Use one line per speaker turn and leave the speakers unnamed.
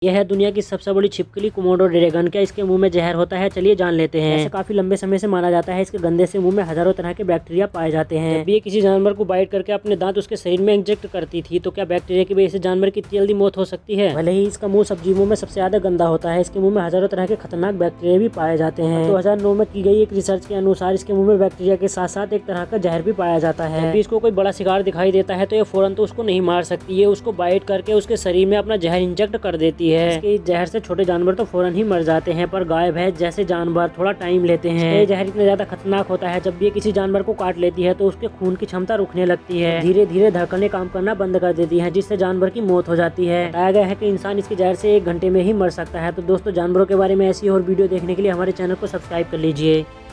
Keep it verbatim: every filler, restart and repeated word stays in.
यह है दुनिया की सबसे बड़ी छिपकली कोमोडो ड्रैगन। क्या इसके मुंह में जहर होता है? चलिए जान लेते हैं। ऐसे काफी लंबे समय से माना जाता है इसके गंदे से मुंह में हजारों तरह के बैक्टीरिया पाए जाते हैं। जब भी ये किसी जानवर को बाइट करके अपने दांत उसके शरीर में इंजेक्ट करती थी तो क्या बैक्टीरिया की वजह से जानवर की इतनी जल्दी मौत हो सकती है? भले ही इसका मुंह सब जीवों में सबसे ज्यादा गंदा होता है, इसके मुंह में हजारों तरह के खतरनाक बैक्टीरिया भी पाए जाते हैं। दो हजार नौ में की गई एक रिसर्च के अनुसार इसके मुंह में बैक्टीरिया के साथ साथ एक तरह का जहर भी पाया जाता है। जब भी इसको कोई बड़ा शिकार दिखाई देता है तो ये फौरन तो उसको नहीं मार सकती है, उसको बाइट करके उसके शरीर में अपना जहर इंजेक्ट कर देती है। इसके जहर से छोटे जानवर तो फौरन ही मर जाते हैं, पर गाय भैंस जैसे जानवर थोड़ा टाइम लेते हैं। ये जहर इतना ज्यादा खतरनाक होता है, जब भी किसी जानवर को काट लेती है तो उसके खून की क्षमता रुकने लगती है, धीरे धीरे धड़कनें काम करना बंद कर देती है, जिससे जानवर की मौत हो जाती है। बताया गया है कि इंसान इसके जहर से एक घंटे में ही मर सकता है। तो दोस्तों, जानवरों के बारे में ऐसी और वीडियो देखने के लिए हमारे चैनल को सब्सक्राइब कर लीजिए।